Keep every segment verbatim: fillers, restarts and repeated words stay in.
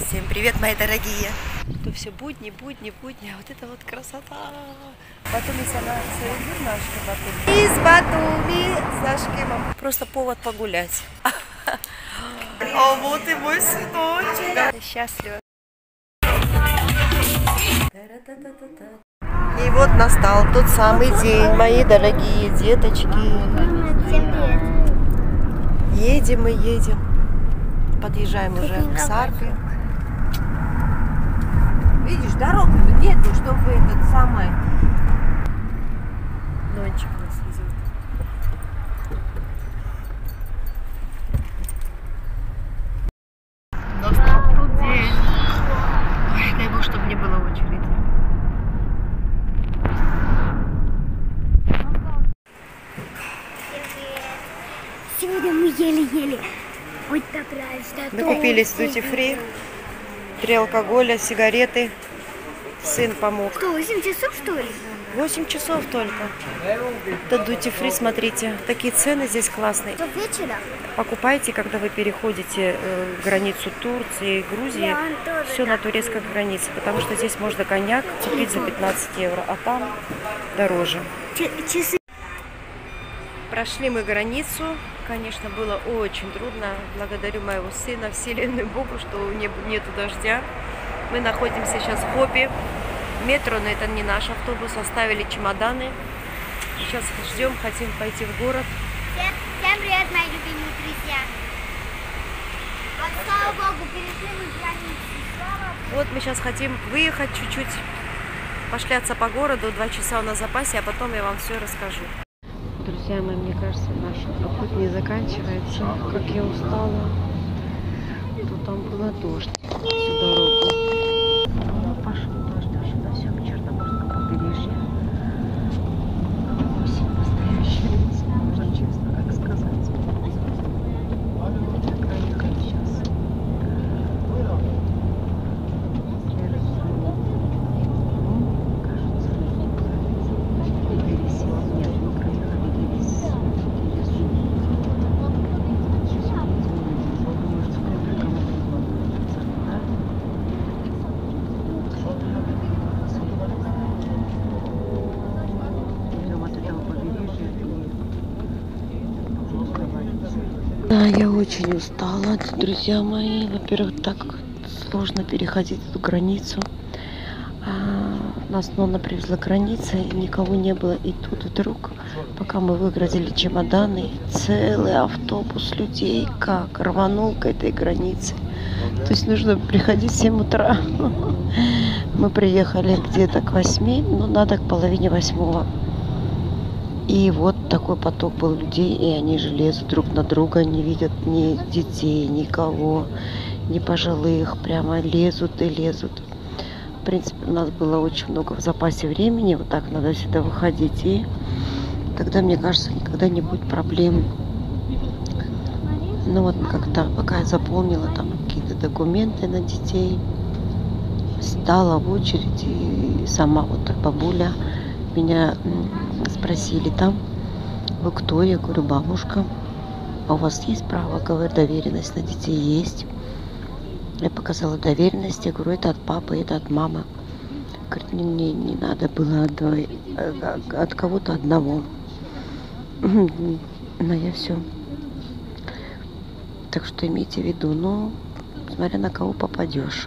Всем привет, мои дорогие! Это все будни, будни, будни, а вот это вот красота! Батуми сама союз наш Батуми. Из Батуми с Ашкимом. Просто повод погулять. А вот и мой сыночек. Счастлива. И вот настал тот самый день, мои дорогие деточки. Всем привет. Едем мы, едем. Подъезжаем уже к Сарпе. Видишь, дорога нету, чтобы этот самый... Нончик нас везет. Настал тот день. Ой, дай бог, чтобы не было очереди. Сегодня мы еле-еле. Вот добрались до дома. Докупились в Duty Free. Три алкоголя, сигареты. Сын помог. Что, восемь часов, что ли? восемь часов только. Это Duty Free, смотрите. Такие цены здесь классные. До вечера? Покупайте, когда вы переходите э, границу Турции и Грузии. Да, он тоже Все на так. турецкой границе. Потому что здесь можно коньяк купить за пятнадцать евро, а там дороже. Ч- часы. Прошли мы границу. Конечно, было очень трудно. Благодарю моего сына, вселенную Богу, что не, нету дождя. Мы находимся сейчас в Хопе. Метро, но это не наш автобус. Оставили чемоданы. Сейчас ждем, хотим пойти в город. Всем, всем привет, мои любимые друзья. Вот, слава Богу, перешли мы границу. Слава Богу. Вот мы сейчас хотим выехать чуть-чуть, пошляться по городу. Два часа у нас в запасе, а потом я вам все расскажу. Друзья мои, мне кажется, наш путь не заканчивается. Как я устала. То там было дождь всю дорогу. Ну, пошел дождь, а сюда все к Черноморскому побережью. Осень настоящая. Уже честно, как сказать. Проехали сейчас. Да, я очень устала, друзья мои. Во-первых, так сложно переходить эту границу. А, нас Нонна привезла к границе, и никого не было. И тут вдруг, пока мы выгрузили чемоданы, целый автобус людей как рванул к этой границе. То есть нужно приходить в семь утра. Мы приехали где-то к восьми, но надо к половине восьмого. И вот такой поток был людей, и они же лезут друг на друга, не видят ни детей, никого, ни пожилых, прямо лезут и лезут. В принципе, у нас было очень много в запасе времени, вот так надо всегда выходить, и тогда, мне кажется, никогда не будет проблем. Ну вот как-то, пока я заполнила там какие-то документы на детей, стала в очередь, и сама вот так бабуля меня спросили там: вы кто? Я говорю: бабушка. А у вас есть право? Говорю: доверенность на детей есть. Я показала доверенность. Я говорю: это от папы, это от мамы. Говорит: мне, мне не надо было от, от кого-то одного. Но я все. Так что имейте в виду, ну, смотря на кого попадешь.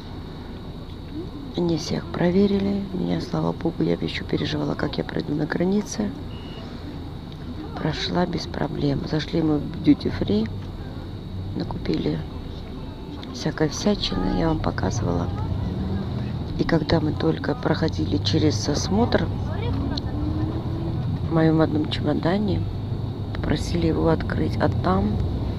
Не всех проверили. Меня, слава богу, я еще переживала, как я пройду на границе. Прошла без проблем. Зашли мы в Duty Free, накупили всякой всячины, я вам показывала. И когда мы только проходили через осмотр, в моем одном чемодане попросили его открыть, а там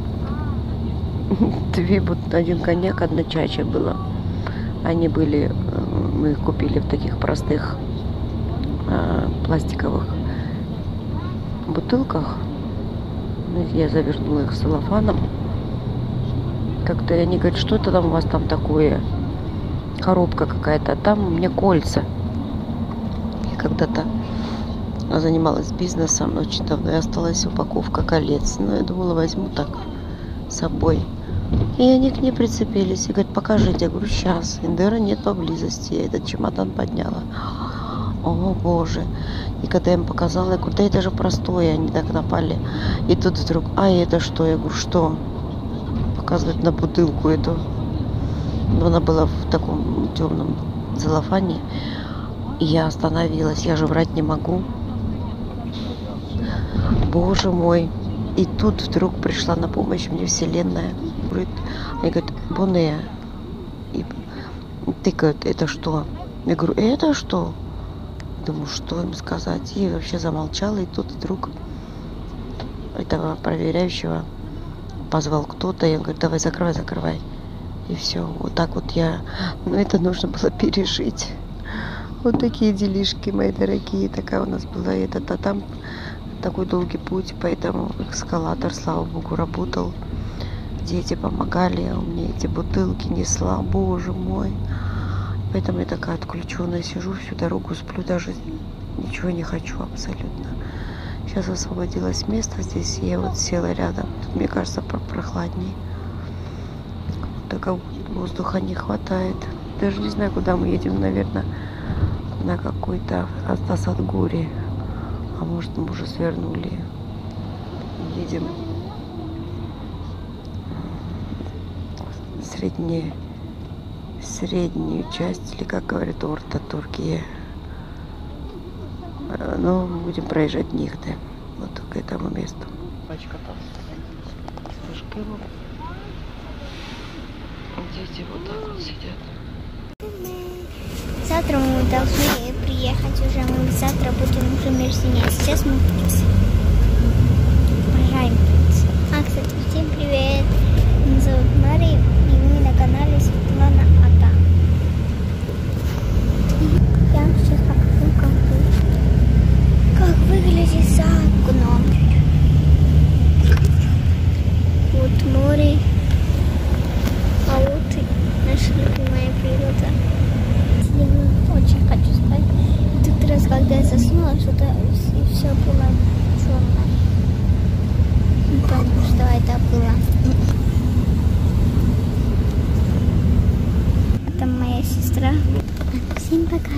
две, вот один коньяк, одна чача была. Они были, мы их купили в таких простых э, пластиковых бутылках. Я завернула их целлофаном. Как-то они говорят: что это там у вас там такое? Коробка какая-то. Там у меня кольца. Я когда-то занималась бизнесом очень давно, и осталась упаковка колец. Но я думала, возьму так с собой. И они к ней прицепились и говорят, покажите. Я говорю, сейчас. Индера нет поблизости. Я этот чемодан подняла. О, боже. И когда я им показала, я говорю, да это же простое. Они так напали. И тут вдруг, а это что? Я говорю, что? Показывают на бутылку эту. Но она была в таком темном целлофане. И я остановилась. Я же врать не могу. Боже мой. И тут вдруг пришла на помощь мне Вселенная. Они говорят, Боне. И тыкают, это что? Я говорю, это что? Думаю, что им сказать. И вообще замолчала. И тут вдруг этого проверяющего позвал кто-то. Я говорю, давай закрывай, закрывай. И все. Вот так вот я... Ну, это нужно было пережить. Вот такие делишки, мои дорогие. Такая у нас была этот, а там такой долгий путь, поэтому эскалатор, слава богу, работал. Дети помогали, а у меня эти бутылки несла, боже мой. Поэтому я такая отключенная сижу, всю дорогу сплю, даже ничего не хочу абсолютно. Сейчас освободилось место здесь, и я вот села рядом. Тут, мне кажется, прохладней. Так как воздуха не хватает. Даже не знаю, куда мы едем, наверное, на какой-то Асадгуре. А может, мы уже свернули. Едем в среднюю, среднюю часть, или, как говорят, Орта, Туркия. Но мы будем проезжать Нихте. Вот к этому месту. Пачка там. Дети вот так вот сидят. Завтра мы должны приехать уже. Мы завтра будем, например, снять. Сейчас мы поезжаем. А, кстати, всем привет. Меня зовут Мария, и мы на канале Светлана Ата. Я вам сейчас покажу, как, вы... как выглядит за окном. Вот море. А вот и наша любимая природа. Очень хочу спать. В тот раз, когда я заснула, что-то и все было черное. Не помню, что это было. Это моя сестра. Всем пока.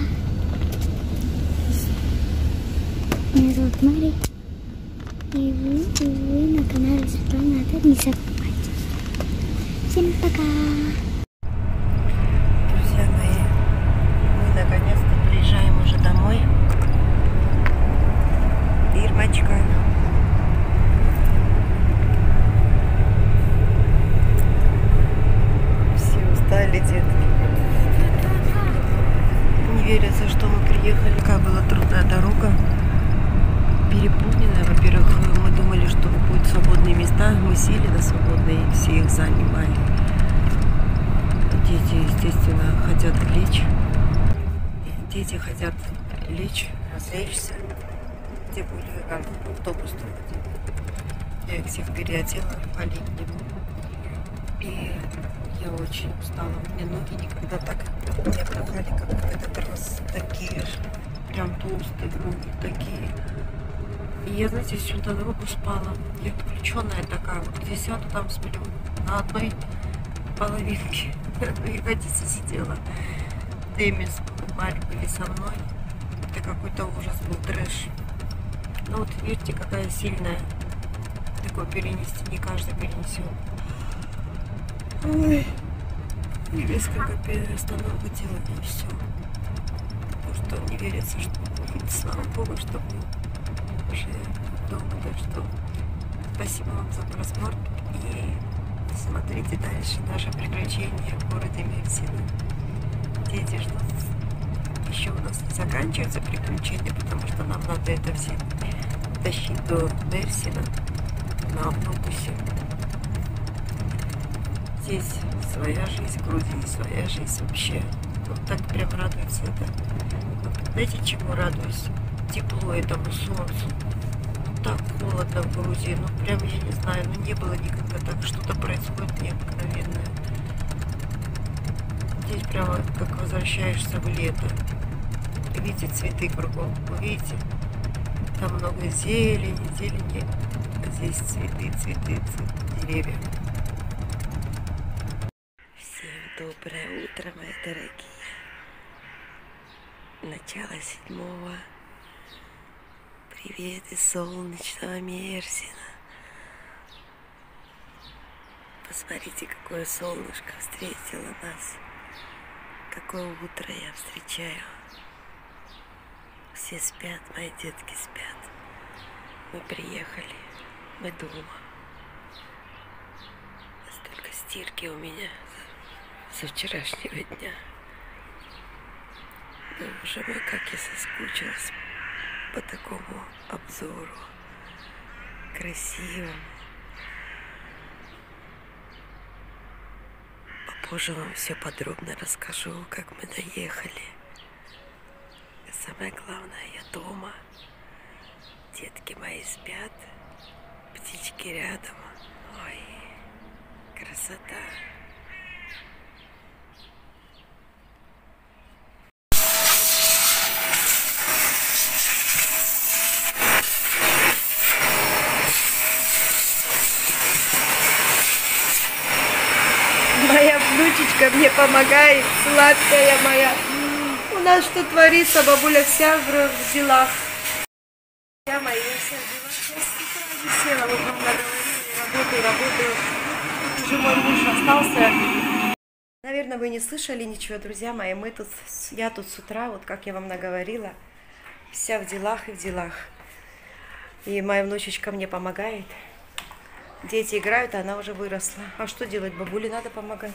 Меня зовут Мария. И вы, и вы на канале Светлана Ата. Не забывайте. Всем пока. Все устали, детки. Не верится, что мы приехали. Какая была трудная дорога. Переполненная. Во-первых, мы думали, что будут свободные места. Мы сели на свободные, все их занимали. Дети, естественно, хотят лечь. Дети хотят лечь, развлечься. Тем более, как автобус трогать. Я их всех переодела по-летнему. И я очень устала. У меня ноги никогда так не отдыхали, как в этот раз. Такие же. Прям толстые ноги, такие. И я, знаете, всю дорогу спала. Я отключенная такая. Вот где сяду, там сплю. На одной половинке. На одной ягодице сидела. Дэми с Марь были со мной. Это какой-то ужас был, трэш. Ну вот видите, какая сильная. Такое перенести не каждый перенесет. Ой. И несколько перестановок делать, и все. Потому что не верится, что слава богу, что мы уже дома. Так что спасибо вам за просмотр. И смотрите дальше наше приключение в городе Мерсина. Дети ждут. Еще у нас не заканчиваются приключения, потому что нам надо это все тащить до Мерсина на автобусе. Здесь своя жизнь, в Грузии своя жизнь вообще. Вот так прям радуется это. Вот, знаете, чему радуюсь? Тепло этому солнцу. Ну, так холодно в Грузии. Ну прям я не знаю, ну не было никогда так. Что-то происходит необыкновенное. Здесь прямо как возвращаешься в лето. Видите, цветы кругом. Вы видите? Там много зелени, зелени. А здесь цветы, цветы, цветы, деревья. Доброе утро, мои дорогие. Начало седьмого. Привет из солнечного Мерсина. Посмотрите, какое солнышко встретило нас. Какое утро я встречаю. Все спят, мои детки спят. Мы приехали, мы дома. Столько стирки у меня со вчерашнего дня. Боже мой, как я соскучилась по такому обзору. Красивому. Попозже вам все подробно расскажу, как мы доехали. И самое главное, я дома. Детки мои спят. Птички рядом. Ой, красота. Моя внучечка мне помогает, сладкая моя. У нас что творится, бабуля вся в делах. Я моя вся в делах. Я с утра висела, вот вам наговорила, работаю, работаю. Тут уже мой муж остался. Наверное, вы не слышали ничего, друзья мои. Мы тут, я тут с утра, вот как я вам наговорила, вся в делах и в делах. И моя внучечка мне помогает. Дети играют, а она уже выросла. А что делать? Бабуле надо помогать.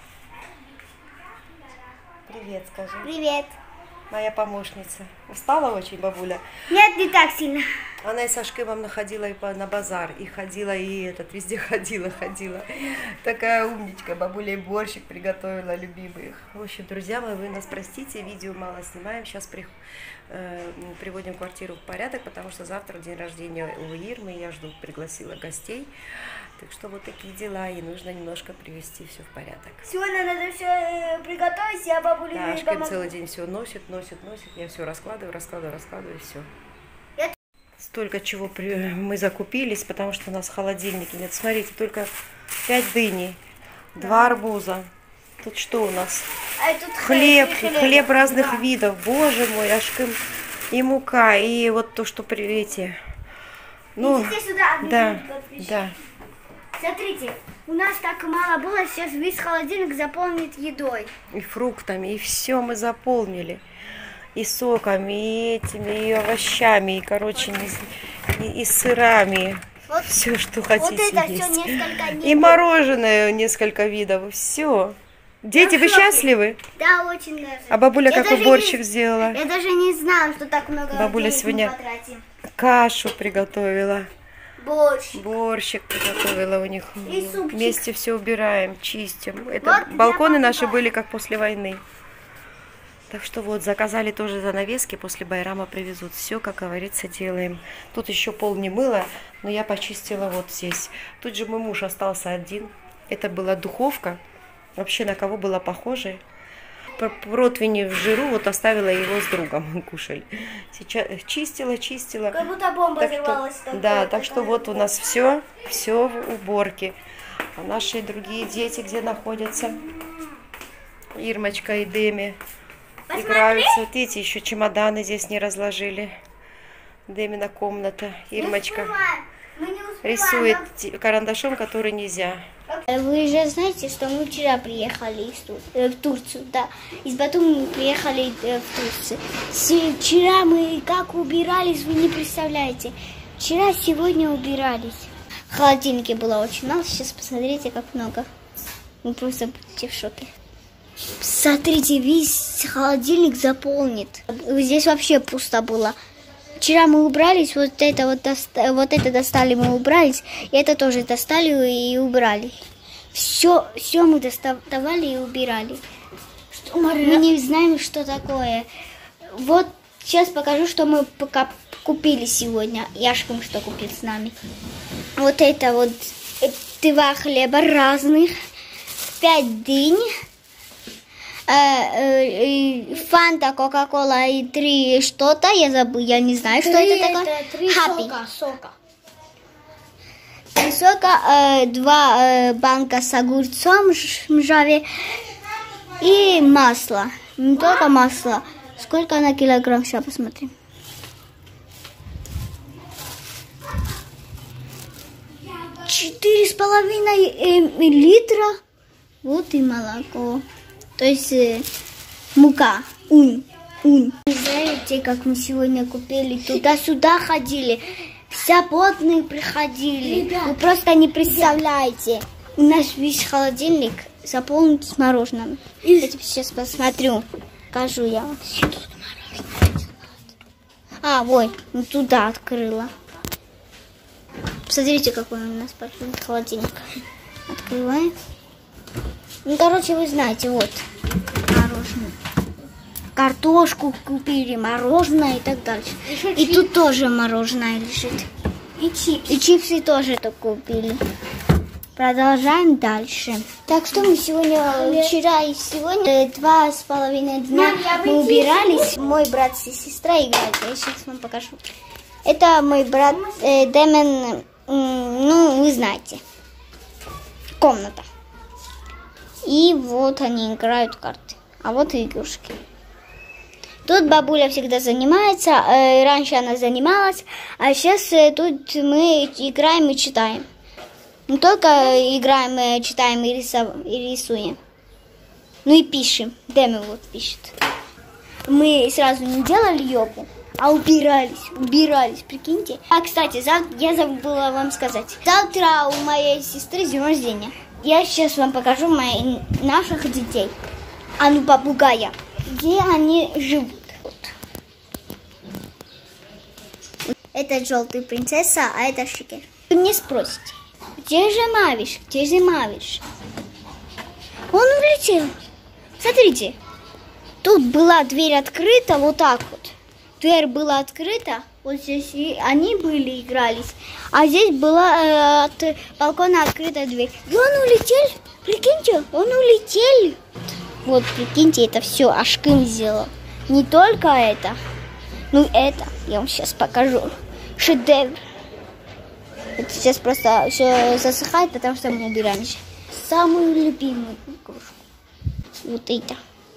Привет, скажи. Привет. Моя помощница. Устала очень, бабуля? Нет, не так сильно. Она и Сашкой вам находила и по, на базар, и ходила, и этот, везде ходила, ходила. Такая умничка, бабуля и борщик приготовила, любимый. В общем, друзья мои, вы нас простите, видео мало снимаем. Сейчас при, э, приводим квартиру в порядок, потому что завтра день рождения у Ирмы, я жду, пригласила гостей. Так что вот такие дела, и нужно немножко привести все в порядок. Сегодня надо все приготовить, я бабуле Да, не Ашка помогу. целый день все носит, носит, носит. Я все раскладываю, раскладываю, раскладываю, и все. Я... Столько чего при... мы закупились, потому что у нас холодильники нет. Смотрите, только пять дыней, да. Два арбуза. Тут что у нас? А тут хлеб, хлеб, хлеб разных да. видов. Боже мой, Ашка, и мука, и вот то, что при эти. Ну, идите сюда, да, да. Смотрите, у нас так мало было, сейчас весь холодильник заполнит едой. И фруктами, и все мы заполнили. И соками, и этими, и овощами, и, короче, и, и, и сырами. Вот, все, что вот хотите это есть. все несколько дней. И мороженое несколько видов. Все. Дети, Я вы в шоке. счастливы? Да, очень даже. А бабуля Я какой даже борщик не- сделала? Я даже не знала, что так много Бабуля денег сегодня- мы потратим. Кашу приготовила. Борщ. Борщик приготовила у них. И супчик. Вместе все убираем, чистим. Это Вот я балконы наши покупаю. были как после войны. Так что вот, заказали тоже занавески, после Байрама привезут. Все, как говорится, делаем. Тут еще пол не мыло, но я почистила вот здесь. Тут же мой муж остался один. Это была духовка. Вообще на кого было похоже. Противни в жиру, вот оставила его с другом, мы кушали. Сейчас чистила, чистила. Как будто бомба Так что- взорвалась. да, так что вот у нас все, все в уборке. А наши другие дети где находятся? Ирмочка и Деми играются. Вот эти еще чемоданы здесь не разложили. Демина комната. Ирмочка рисует карандашом, который нельзя. Вы же знаете, что мы вчера приехали из Тур... э, в Турцию, да. Из Батуми мы приехали э, в Турцию. С- Вчера мы как убирались, вы не представляете. Вчера, сегодня убирались. В холодильнике было очень мало, сейчас посмотрите, как много. Вы просто будете в шоке. Смотрите, весь холодильник заполнит. Здесь вообще пусто было. Вчера мы убрались, вот это вот, доста- вот это достали, мы убрались, и это тоже достали и убрали. Все, все мы доставали и убирали. Что, мы не знаем, что такое. Вот сейчас покажу, что мы пока купили сегодня. Яшкам что купил с нами. Вот это вот два хлеба разных, пять дынь. Фанта, Кока-Кола и три что-то, я забыл, я не знаю, что Три, это такое. это три Happy. сока, сока. Три сока, э, два э, банка с огурцом ж- мжаве И масло. Не только масло. Сколько на килограмм? Сейчас посмотрим. Четыре с половиной литра. Вот и молоко. То есть э, мука. Унь. Унь. Знаете, как мы сегодня купили? Туда-сюда ходили. Все потные приходили. Ребят, вы просто не представляете. У нас весь холодильник заполнен с мороженым. Я тебе сейчас посмотрю. Покажу я. А, ой, ну туда открыла. Посмотрите, какой у нас большой холодильник. Открываем. Ну, короче, вы знаете, вот мороженое. Картошку купили, мороженое и так дальше. И, и тут тоже мороженое лежит. И чипсы. И чипсы тоже так купили. Продолжаем дальше. Так что мы сегодня, вчера и сегодня, два с половиной дня мы убирались. Мой брат и сестра играют. Я сейчас вам покажу. Это мой брат э, Дэмон, э, ну, вы знаете. Комната. И вот они играют в карты. А вот и игрушки. Тут бабуля всегда занимается. Э, раньше она занималась. А сейчас э, тут мы играем и читаем. Не только играем, э, читаем и, рисов... и рисуем. Ну и пишем. Дэми вот пишет. Мы сразу не делали йогу, а убирались. Убирались, прикиньте. А, кстати, завтра, я забыла вам сказать. Завтра у моей сестры день рождения. Я сейчас вам покажу мои, наших детей. А ну, попугая. Где они живут. Вот. Это желтая принцесса, а это Шикер. Вы мне спросите, где же Мавиш? Где же Мавиш? Он улетел. Смотрите. Тут была дверь открыта, вот так вот. Дверь была открыта, вот здесь и они были, игрались. А здесь была э, от балкона открыта дверь. И он улетел, прикиньте, он улетел. Вот, прикиньте, это все Ашкым сделал. Не только это, ну это, я вам сейчас покажу. Шедевр. Это сейчас просто все засыхает, потому что мы убираемся. Самую любимую игрушку. Вот это.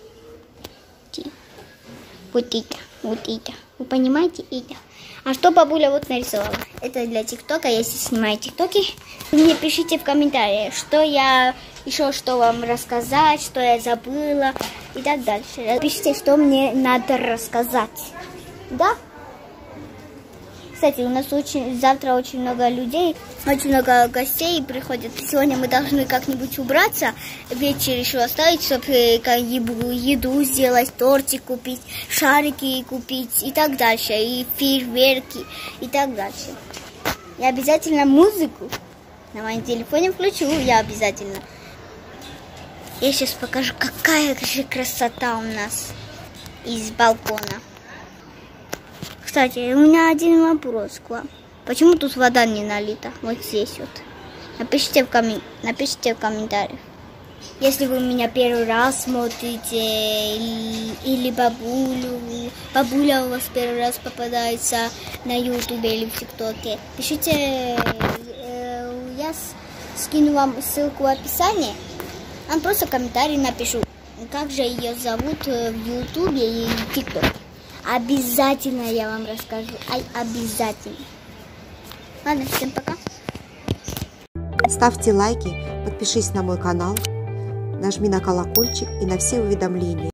Вот это. Вот это. Вы понимаете это? А что бабуля вот нарисовала? Это для ТикТока. Если снимаете ТикТоки, мне пишите в комментариях, что я еще что вам рассказать, что я забыла и так дальше. Пишите, что мне надо рассказать. Да? Кстати, у нас очень, завтра очень много людей, очень много гостей приходят. Сегодня мы должны как-нибудь убраться, вечер еще оставить, чтобы еду сделать, тортик купить, шарики купить и так дальше, и фейерверки и так дальше. Я обязательно музыку на моем телефоне включу, я обязательно. Я сейчас покажу, какая же красота у нас из балкона. Кстати, у меня один вопрос к вам. Почему тут вода не налита? Вот здесь вот. Напишите в, коммен... Напишите в комментариях. Если вы меня первый раз смотрите, или, или бабулю, бабуля у вас первый раз попадается на ютубе или в тиктоке, пишите, э, я скину вам ссылку в описании, а просто комментарий напишу, как же ее зовут в ютубе и в тиктоке. Обязательно я вам расскажу. Ай, обязательно. Ладно, всем пока. Ставьте лайки, подпишись на мой канал, нажми на колокольчик и на все уведомления.